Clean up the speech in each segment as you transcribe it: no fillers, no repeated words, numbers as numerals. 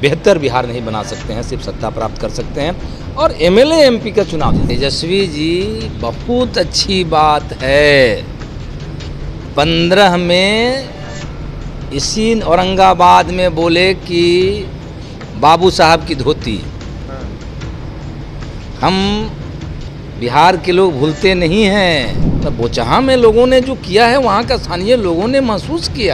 बेहतर बिहार नहीं बना सकते हैं, सिर्फ सत्ता प्राप्त कर सकते हैं। और एमएलए एमपी का चुनाव, तेजस्वी जी बहुत अच्छी बात है। 15 में इसी औरंगाबाद में बोले कि बाबू साहब की धोती, हम बिहार के लोग भूलते नहीं हैं। तो बोचहा में लोगों ने जो किया है, वहाँ का स्थानीय लोगों ने महसूस किया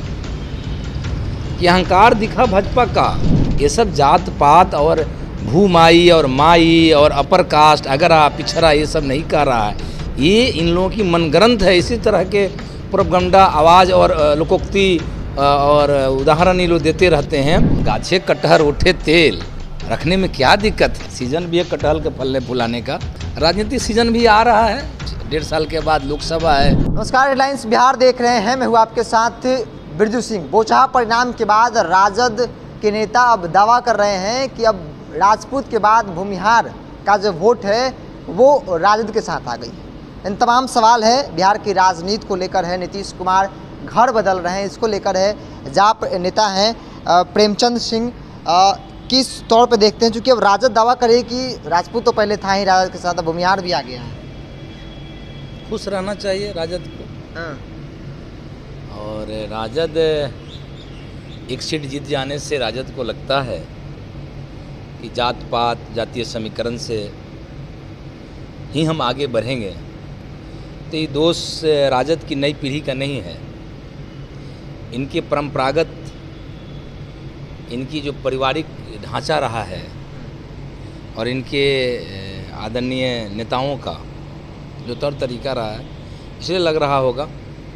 कि अहंकार दिखा भाजपा का। ये सब जात पात और भूमाई और माई और अपर कास्ट अगरा पिछड़ा ये सब नहीं कर रहा है, ये इन लोगों की मनगढ़ंत है। इसी तरह के प्रोपगंडा आवाज़ और लोकोक्ति और उदाहरण ये लोग देते रहते हैं। गाछे कटहर उठे तेल रखने में क्या दिक्कत है। सीजन भी है कटहल के फलने फुलाने का, राजनीतिक सीजन भी आ रहा है। 1.5 साल के बाद लोकसभा है। नमस्कार, हेडलाइंस बिहार देख रहे हैं। मैं हूँ आपके साथ बिरजू सिंह। बोचहा परिणाम के बाद राजद के नेता अब दावा कर रहे हैं कि अब राजपूत के बाद भूमिहार का जो वोट है वो राजद के साथ आ गई है। इन तमाम सवाल है बिहार की राजनीति को लेकर है। नीतीश कुमार घर बदल रहे हैं, इसको लेकर है। जाप नेता हैं प्रेमचंद सिंह, किस तौर पे देखते हैं, चूँकि अब राजद दावा करे कि राजपूत तो पहले था ही राजद के साथ, अब भूमिहार भी आ गया है। खुश रहना चाहिए राजद को। हाँ। और राजद एक सीट जीत जाने से राजद को लगता है कि जात पात जातीय समीकरण से ही हम आगे बढ़ेंगे। तो ये दोष राजद की नई पीढ़ी का नहीं है। इनके परंपरागत, इनकी जो पारिवारिक ढांचा रहा है और इनके आदरणीय नेताओं का जो तौर तरीका रहा है, इसलिए लग रहा होगा।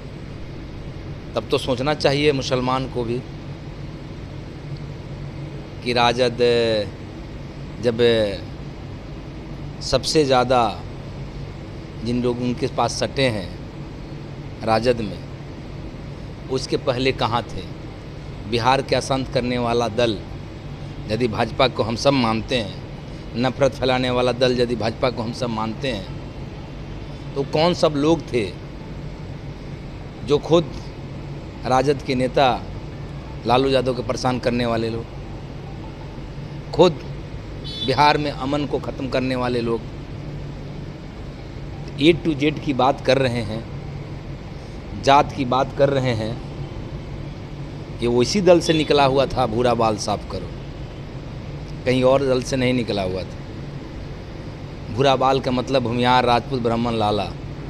तब तो सोचना चाहिए मुसलमान को भी कि राजद जब सबसे ज़्यादा जिन लोग उनके पास सटे हैं राजद में, उसके पहले कहाँ थे। बिहार के अशांत करने वाला दल यदि भाजपा को हम सब मानते हैं, नफरत फैलाने वाला दल यदि भाजपा को हम सब मानते हैं, तो कौन सब लोग थे जो खुद राजद के नेता लालू यादव को परेशान करने वाले लोग, खुद बिहार में अमन को ख़त्म करने वाले लोग A to Z की बात कर रहे हैं, जात की बात कर रहे हैं। ये उसी दल से निकला हुआ था, भूरा बाल साफ करो, कहीं और दल से नहीं निकला हुआ था। भूरा बाल का मतलब भूमिहार राजपूत ब्राह्मण लाला।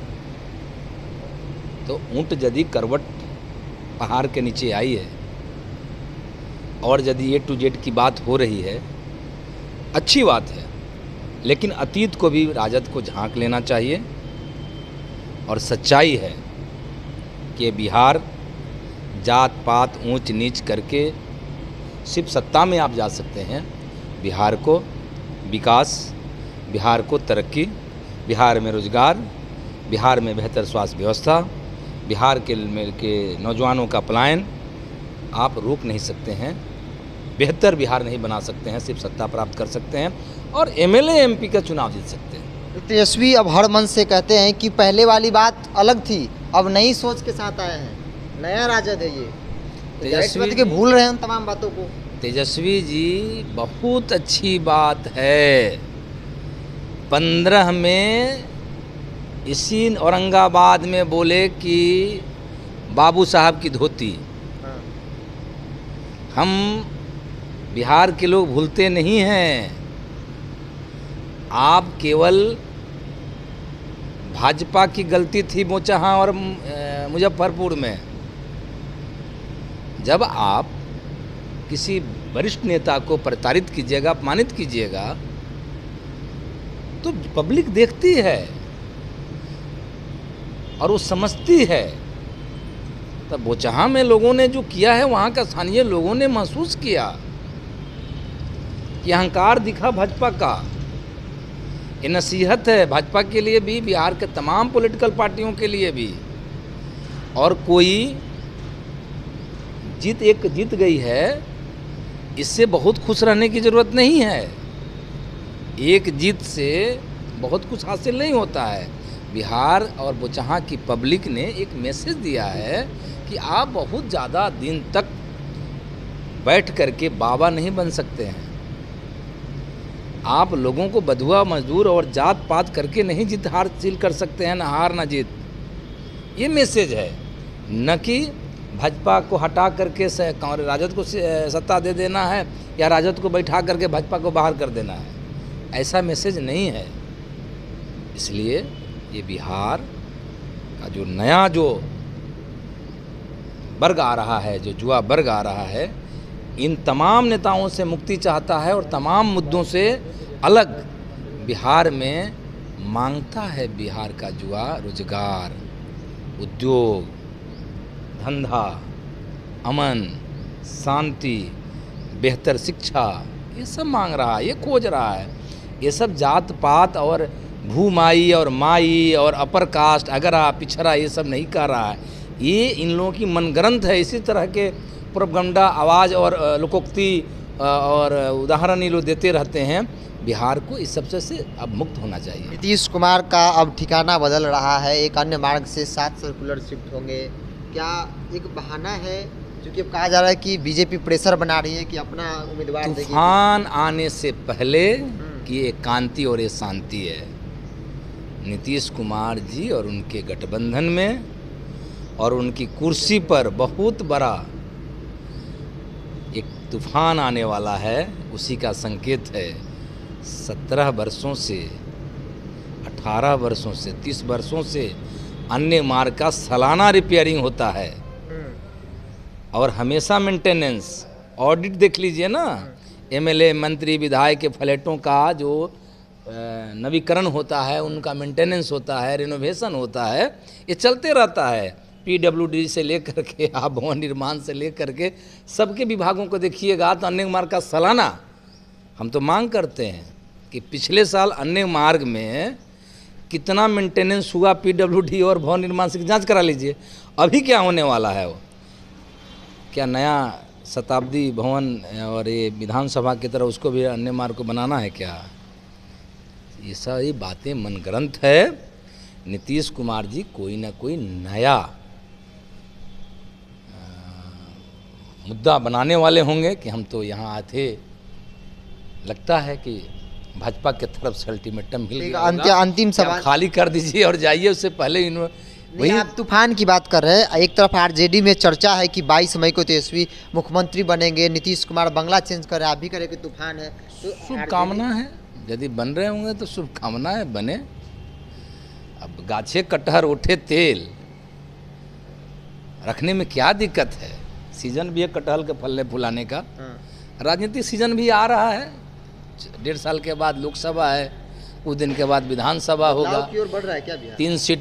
तो ऊँट यदि करवट पहाड़ के नीचे आई है और यदि A to Z की बात हो रही है, अच्छी बात है, लेकिन अतीत को भी राजद को झांक लेना चाहिए। और सच्चाई है कि बिहार जात पात ऊंच नीच करके सिर्फ सत्ता में आप जा सकते हैं। बिहार को विकास, बिहार को तरक्की, बिहार में रोजगार, बिहार में बेहतर स्वास्थ्य व्यवस्था, बिहार के नौजवानों का पलायन आप रोक नहीं सकते हैं। बेहतर बिहार नहीं बना सकते हैं, सिर्फ सत्ता प्राप्त कर सकते हैं और एमएलए एमपी का चुनाव जीत सकते हैं। तेजस्वी अब हर मन से कहते हैं कि पहले वाली बात अलग थी, अब नई सोच के साथ आए हैं, नया राजद है ये। तेजस्वी के भूल रहे हैं उन तमाम बातों को। तेजस्वी जी बहुत अच्छी बात है। 15 में इसी औरंगाबाद में बोले कि बाबू साहब की धोती, हम बिहार के लोग भूलते नहीं हैं। आप केवल भाजपा की गलती थी बोचहा और मुजफ्फरपुर में। जब आप किसी वरिष्ठ नेता को प्रताड़ित कीजिएगा, अपमानित कीजिएगा, तो पब्लिक देखती है और वो समझती है। तब बोचहा में लोगों ने जो किया है, वहाँ का स्थानीय लोगों ने महसूस किया कि अहंकार दिखा भाजपा का। ये नसीहत है भाजपा के लिए भी, बिहार के तमाम पॉलिटिकल पार्टियों के लिए भी। और कोई जीत गई है, इससे बहुत खुश रहने की ज़रूरत नहीं है। एक जीत से बहुत कुछ हासिल नहीं होता है। बिहार और बोचहा की पब्लिक ने एक मैसेज दिया है कि आप बहुत ज़्यादा दिन तक बैठ करके बाबा नहीं बन सकते हैं। आप लोगों को बधुआ मजदूर और जात पात करके नहीं जीत हासिल कर सकते हैं, ना हार ना जीत। ये मैसेज है, न कि भाजपा को हटा करके राजद को सत्ता दे देना है या राजद को बैठा करके भाजपा को बाहर कर देना है। ऐसा मैसेज नहीं है। इसलिए ये बिहार का जो नया जो वर्ग आ रहा है, जो युवा वर्ग आ रहा है, इन तमाम नेताओं से मुक्ति चाहता है और तमाम मुद्दों से अलग बिहार में मांगता है। बिहार का युवा रोजगार, उद्योग, धंधा, अमन, शांति, बेहतर शिक्षा, ये सब मांग रहा है, ये खोज रहा है। ये सब जात पात और भूमाई और माई और अपर कास्ट, अगरा, पिछड़ा, ये सब नहीं कर रहा है। ये इन लोगों की मनगढ़ंत है। इसी तरह के प्रोपगंडा, आवाज़ और लोकोक्ति और उदाहरण ये लोग देते रहते हैं। बिहार को इस सबसे से अब मुक्त होना चाहिए। नीतीश कुमार का अब ठिकाना बदल रहा है, एक अन्य मार्ग से 7 सर्कुलर शिफ्ट होंगे। क्या एक बहाना है, क्योंकि अब कहा जा रहा है कि बीजेपी प्रेशर बना रही है कि अपना उम्मीदवार देगी? तूफान आने से पहले कि एकांति और ये शांति है। नीतीश कुमार जी और उनके गठबंधन में और उनकी कुर्सी पर बहुत बड़ा एक तूफान आने वाला है। उसी का संकेत है। 17 वर्षों से, 18 वर्षों से, 30 वर्षों से अन्य मार्ग का सालाना रिपेयरिंग होता है और हमेशा मेंटेनेंस, ऑडिट देख लीजिए ना। एमएलए, मंत्री, विधायक के फ्लैटों का जो नवीकरण होता है, उनका मेंटेनेंस होता है, रिनोवेशन होता है, ये चलते रहता है। पीडब्ल्यूडी से लेकर के आप भवन निर्माण से लेकर के सबके विभागों को देखिएगा तो अन्य मार्ग का सालाना हम तो मांग करते हैं कि पिछले साल अन्य मार्ग में कितना मेंटेनेंस हुआ पीडब्ल्यूडी और भवन निर्माण से जांच करा लीजिए। अभी क्या होने वाला है, वो क्या नया शताब्दी भवन और ये विधानसभा की तरह उसको भी अन्य मार्ग को बनाना है क्या? ये सारी बातें मनगढ़ंत है। नीतीश कुमार जी कोई ना कोई नया मुद्दा बनाने वाले होंगे कि हम तो यहाँ आए थे। लगता है कि भाजपा के तरफ से अल्टीमेटम मिल गया। अंतिम सवाल खाली कर दीजिए और जाइए, उससे पहले वही आप तूफान की बात कर रहे हैं। एक तरफ आरजेडी में चर्चा है कि 22 मई को तेजस्वी मुख्यमंत्री बनेंगे, नीतीश कुमार बंगला चेंज कर रहे हैं, आप भी करें कि तूफान है। तो शुभकामना है, यदि बन रहे होंगे तो शुभकामना है, बने। अब गाछे कटहर उठे तेल रखने में क्या दिक्कत है? सीजन भी है कटहल के फलने फुलाने का। राजनीतिक सीजन भी आ रहा है। 1.5 साल के बाद लोकसभा है, कुछ दिन के बाद विधानसभा होगा। की ओर बढ़ रहा है क्या बिहार? 3 सीट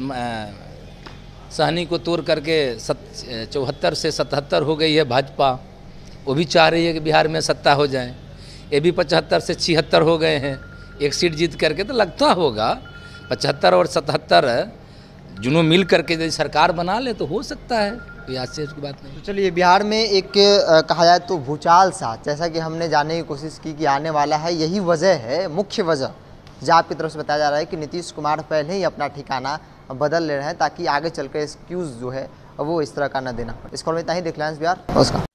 सहनी को तोड़ करके 74 से 77 हो गई है भाजपा। वो भी चाह रही है कि बिहार में सत्ता हो जाए। ये भी 75 से 76 हो गए हैं, 1 सीट जीत करके। तो लगता होगा 75 और 77 दोनों मिल करके यदि सरकार बना ले तो हो सकता है, कोई आश्चर्य की बात नहीं। तो चलिए, बिहार में एक कहा जाए तो भूचाल सा, जैसा कि हमने जानने की कोशिश की कि आने वाला है, यही वजह है, मुख्य वजह जो आपकी तरफ से बताया जा रहा है कि नीतीश कुमार पहले ही अपना ठिकाना बदल ले रहे हैं ताकि आगे चलकर एक्सक्यूज़ जो है वो इस तरह का न देना पड़े। इस कॉल में इतना ही। देख लें बिहार। नमस्कार।